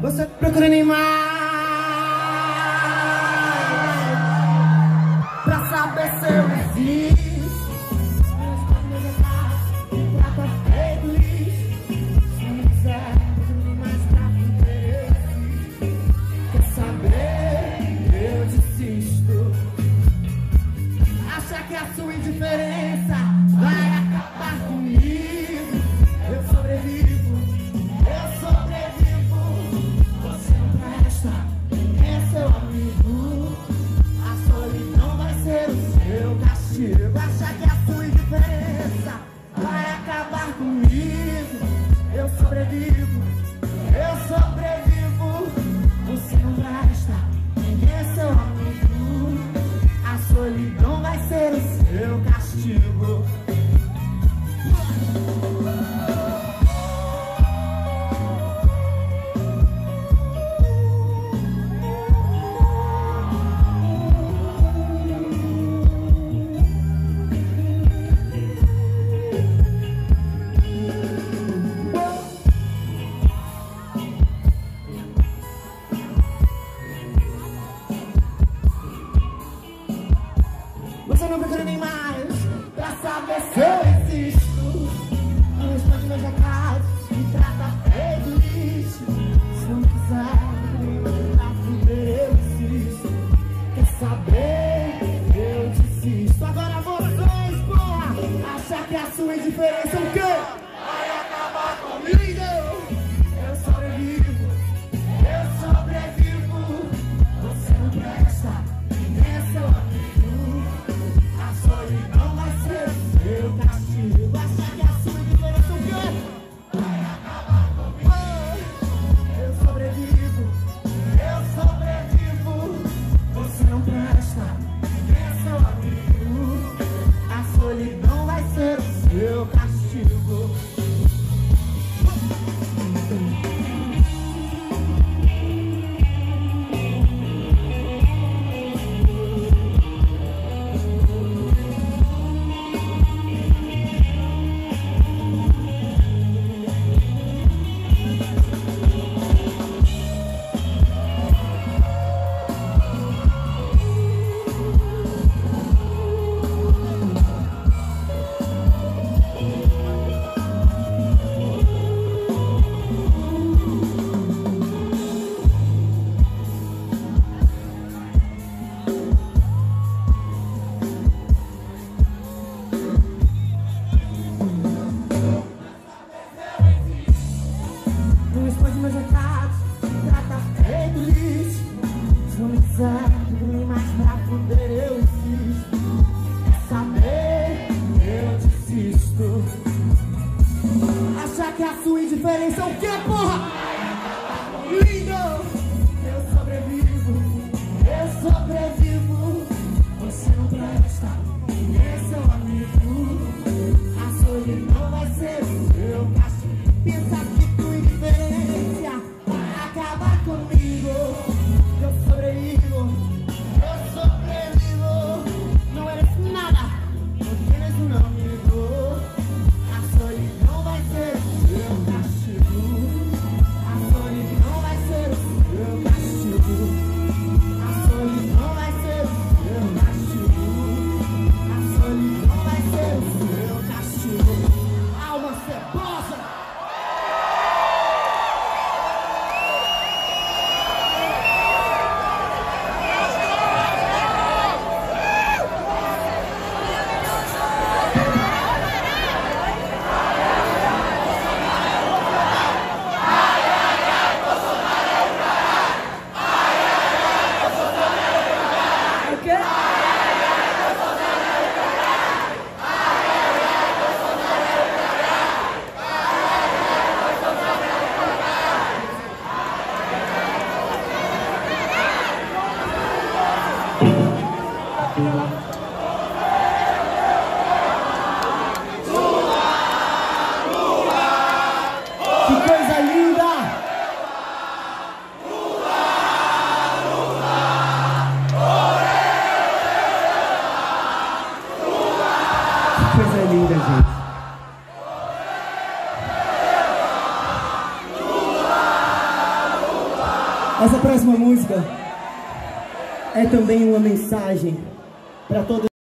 Você procura animais pra saber se eu existo. Trata feito lixo. Se não quiser animais pra viver, quer saber? Eu desisto. Acha que a sua indiferença vai acabar comigo? Eu sobrevivo, eu sobrevivo. Você não presta, é seu amigo. A solidão vai ser o seu castigo. Acha que a sua indiferença vai acabar comigo? Eu sobrevivo, eu sobrevivo. Você não presta, é seu amigo. A solidão vai ser o seu castigo. Você não procura nem mais pra saber se eu existo. Não responde meus recados, me trata feito lixo. Se não quiser pra fuder, eu existo. Quer saber? Eu desisto. Agora vocês, porra, acham que a sua indiferença é o quê? Vai acabar comigo. Eu sobrevivo, eu sobrevivo. Você não presta, é seu amigo. A solidão vai ser o seu castigo. Acha que a sua indiferença é o quê? Vai acabar comigo. Eu sobrevivo, eu sobrevivo. Você não presta, é seu amigo. A solidão vai ser o seu castigo. Não responde meus recados, me trata feito lixo. Se não me quiser, nem mais pra fuder, eu existo. Quer saber? Eu desisto. Acha que a sua indiferença é o quê, porra? Lindo! Eu sobrevivo, eu sobrevivo. Você não presta, é seu amigo. A solidão vai ser o seu castigo. Pensa que tua indiferença vai acabar comigo. Eu sobrevivo, eu sobrevivo. Não eres nada, não tienes um amigo. A solidão vai ser o seu castigo. A solidão vai ser o seu castigo. A solidão vai ser o seu castigo. A solidão vai ser o seu castigo. Alma cebosa. Essa próxima música é também uma mensagem para todos.